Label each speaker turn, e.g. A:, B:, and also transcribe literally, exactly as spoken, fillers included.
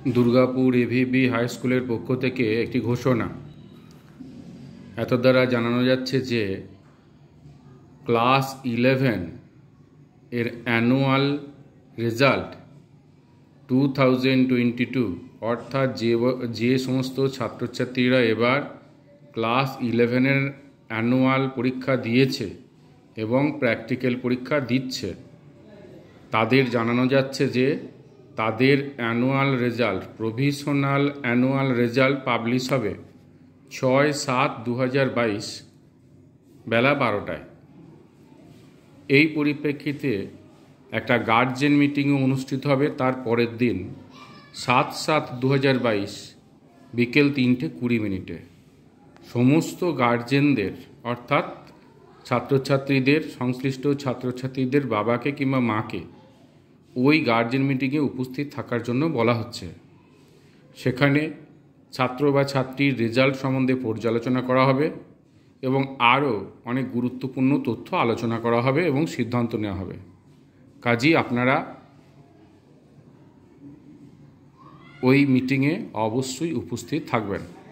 A: Durgapur এভিবি high স্কুলের পক্ষ থেকে একটি ঘোষণা। এত দ্বারা জানানো যাচ্ছে যে ক্লাস ইলেভেন এর annual result two thousand twenty two অর্থাৎ যে যে সমস্ত ছাত্রছাত্রীরা এবার ক্লাস ইলেভেনের অ্যানুয়াল পরীক্ষা দিয়েছে এবং প্র্যাকটিক্যাল পরীক্ষা দিচ্ছে, তাদের জানানো যাচ্ছে যে তাদের annual result provisional annual result publish হবে ছয় সাত দু হাজার বাইশ বেলা বারোটায়। এই পরিপ্রেক্ষিতে একটা গার্জেন মিটিংও অনুষ্ঠিত হবে তার পরের দিন সাত সাত দু হাজার বাইশ বিকেল তিনটে কুড়ি মিনিটে। সমস্ত গার্জেনদের অর্থাৎ ছাত্রছাত্রীদের সংশ্লিষ্ট ছাত্রছাত্রীদের বাবাকে কিংবা মাকে ওই গার্জেন মিটিংয়ে উপস্থিত থাকার জন্য বলা হচ্ছে। সেখানে ছাত্র বা ছাত্রীর রেজাল্ট সম্বন্ধে পর্যালোচনা করা হবে এবং আরও অনেক গুরুত্বপূর্ণ তথ্য আলোচনা করা হবে এবং সিদ্ধান্ত নেওয়া হবে। কাজেই আপনারা ওই মিটিংয়ে অবশ্যই উপস্থিত থাকবেন।